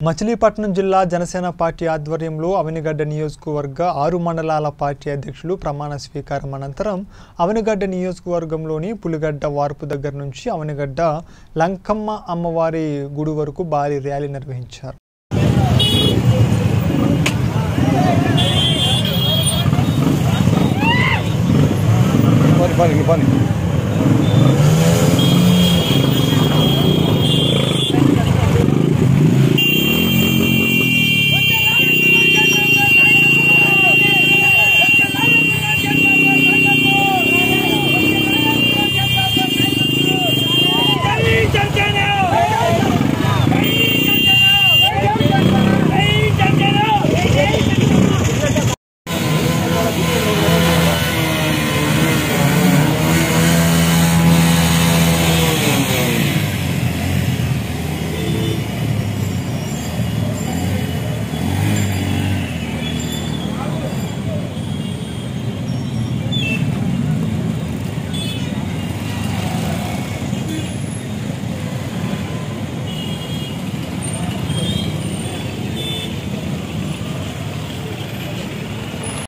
మచిలీపట్నం జిల్లా జనసేన పార్టీ ఆధ్వర్యంలో అవనిగడ్డ నియోజకవర్గ 6 మండలాల పార్టీ అధ్యక్షులు ప్రమాణ స్వీకారం అనంతరం అవనిగడ్డ నియోజకవర్గంలోని పులిగడ్డ వార్పు దగ్గర నుంచి అవనిగడ్డ లంకమ్మ అమ్మవారి గుడి వరకు భారీ ర్యాలీ నిర్వహించారు. పని